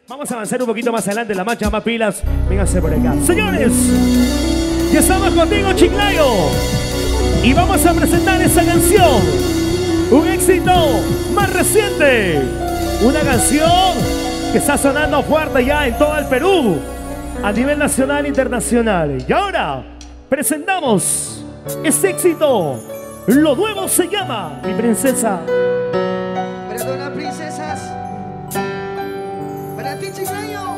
Vamos a avanzar un poquito más adelante, la marcha más pilas. Vénganse por acá. Señores, ya estamos contigo, Chiclayo. Y vamos a presentar esa canción. Un éxito más reciente. Una canción que está sonando fuerte ya en todo el Perú. A nivel nacional e internacional. Y ahora presentamos este éxito. Lo nuevo se llama Mi Princesa. Para todas las princesas, para ti, Chiclayo.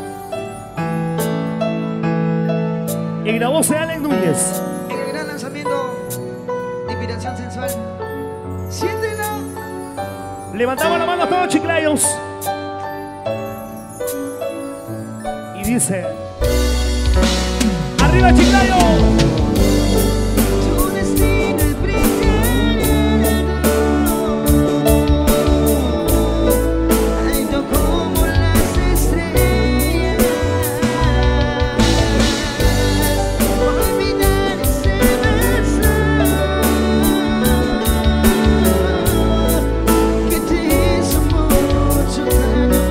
En la voz de Allen Núñez. En el gran lanzamiento de Inspiración Sensual. Siéntelo. Levantamos la mano a todos, Chiclayos. Y dice: ¡arriba, Chiclayo! Tu destino es brillar, alto como las estrellas. Olvidar ese beso que te hizo mucho daño.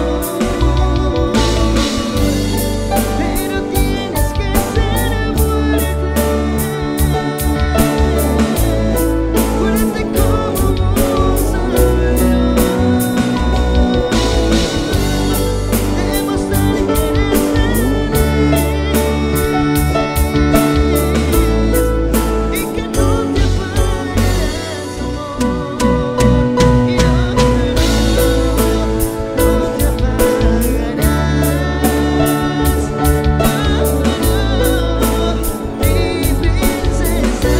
Pero tienes que ser fuerte, fuerte como un sol. Demostrar que eres feliz y que no te apagarás, amor. Y no te apagarás, mi princesa.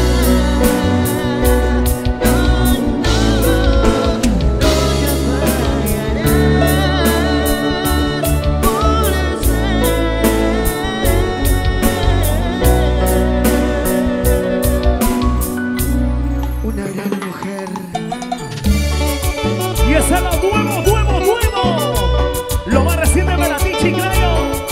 Una gran mujer. Y ese es lo nuevo. Lo más reciente para ti, Chiclayo.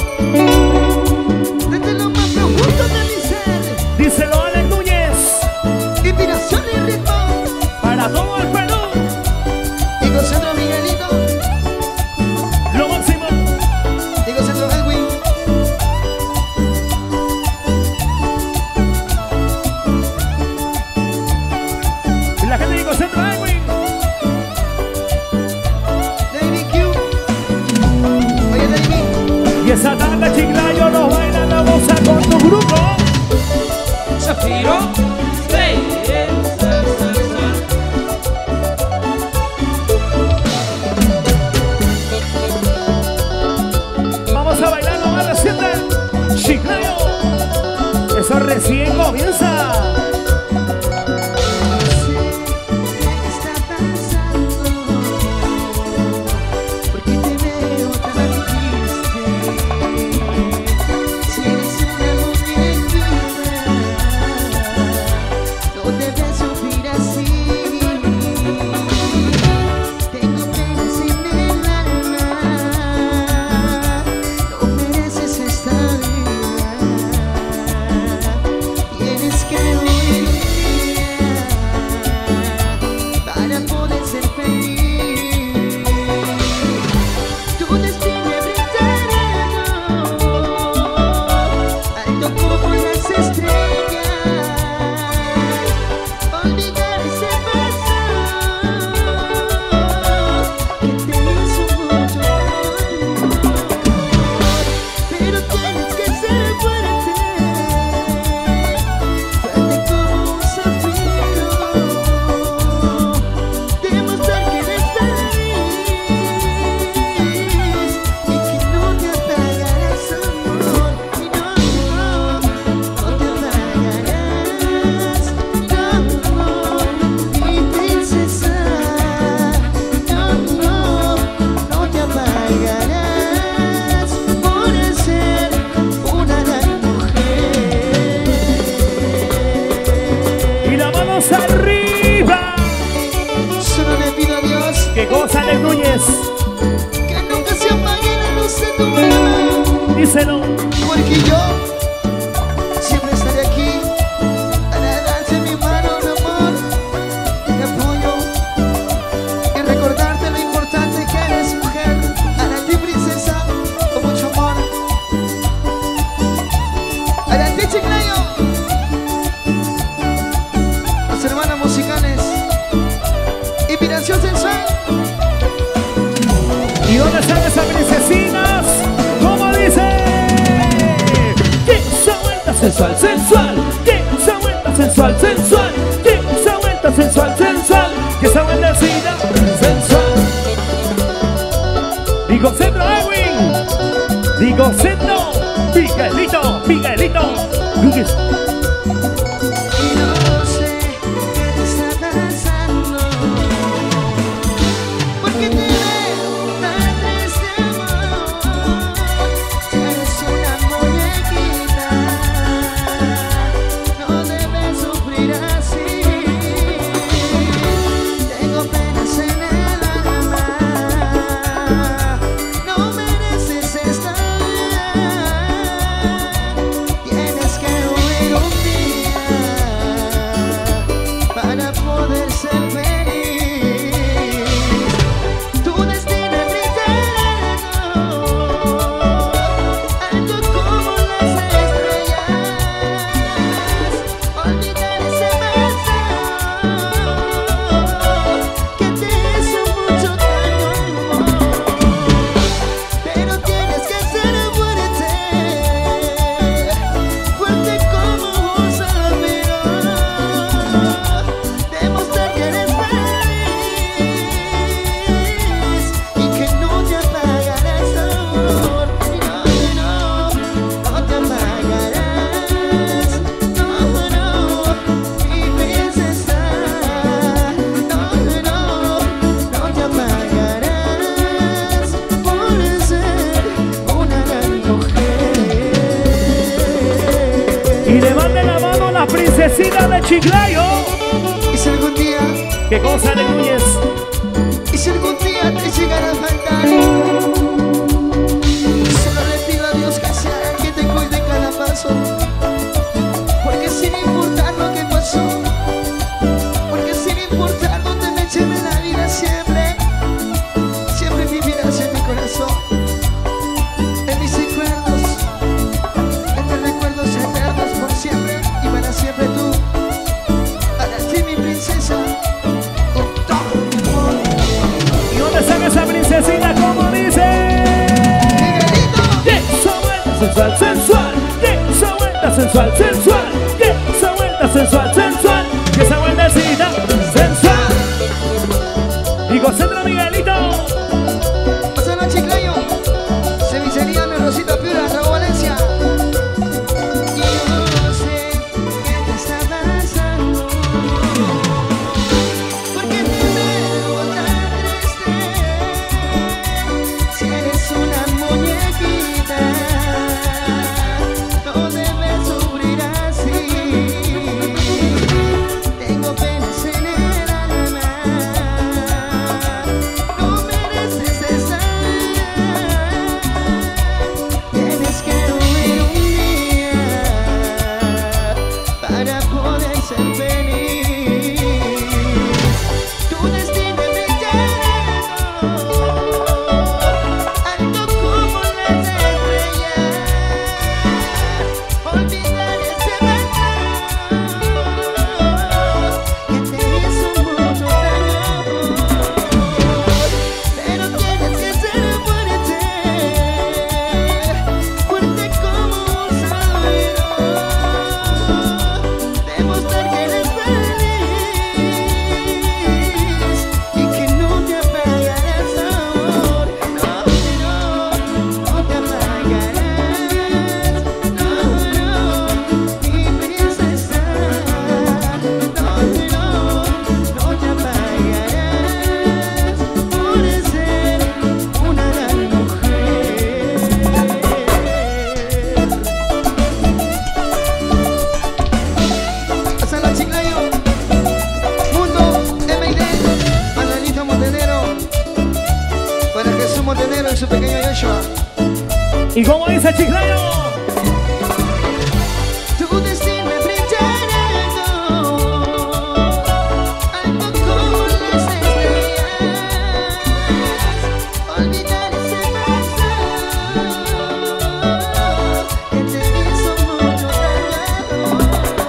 Desde lo más profundo de mi ser, Díselo, Allen Núñez. inspiración y ritmo. Para todo el Perú. Digo Centro Miguelito, Lo máximo. digo Centro Edwin. La gente de Concentro Edwin. David Q. Oye, David, Y esa tarde, Chiclayo, nos baila la bossa con tu grupo. Shapiro, stay. Vamos a bailar lo más reciente, Chiclayo. Eso recién comienza. ¿qué está pasando? Porque te veo tan triste. Si eres una muñequita, no debes sufrir así. Tengo penas en el alma, no mereces esta vida. Tienes que huir para poder ser feliz. Tu destino es brillar alto como las estrellas. Olvidar ese beso que te hizo mucho daño. Pero tienes que ser fuerte, fuerte como un zafiro. Demostrar que eres feliz y que no te apagarás, amor. Y no te apagarás, mi princesa. No te apagarás por ser una gran mujer. Y las manos arriba. Solo le pido a Dios ¿Qué cosa, Allen Núñez? que nunca se apague la luz de tu alma, Díselo. porque yo siempre estaré aquí para darte mi mano, mi amor, mi apoyo, y recordarte lo importante que eres, mujer. Para ti, princesa. princesinas, como dice. Que esa vuelta sensual, sensual. Que esa vuelta sensual, sensual. Que esa vuelta sensual, sensual. Que esa vueltecita sensual. Digo centro, Edwin. Digo centro. Miguelito, Miguelito. Luis. Princesita de Chiclayo. Y si algún día, ¿qué cosa de Núñez? y si algún día te llegara a faltar, solo le pido a Dios que sea el que te cuide cada paso. Porque sin importar lo que pasó, porque sin importar dónde me lleve la vida, siempre, siempre vivirás en mi corazón, en mis recuerdos, en mis recuerdos eternos por siempre. Siempre tú, para ti mi princesa. ¿Y dónde está esa princesita? Como dice. Miguelito. Que esa vuelta sensual, sensual. Que esa vuelta sensual, sensual. Que esa vuelta sensual, sensual. Que esa vueltecita sensual. Digo centro, Miguelito. Pásalo, Chiclayo. Cevichería Mi Rosita Piura, Raúl Valencia. y su pequeño Joshua. ¿Y cómo dice Chiclayo? Tu destino es brillar algo como las estrellas, olvidar ese pasado que te hizo mucho daño,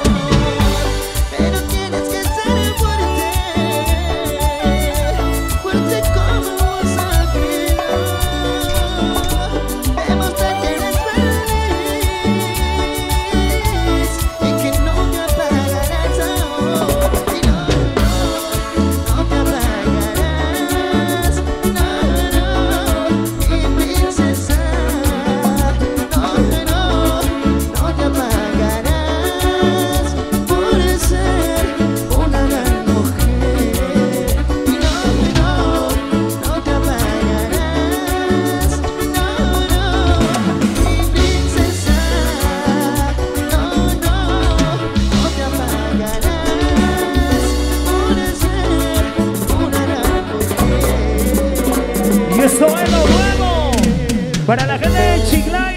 pero tienes que ser fuerte, fuerte como un sacrificio, la gente de Chiclayo.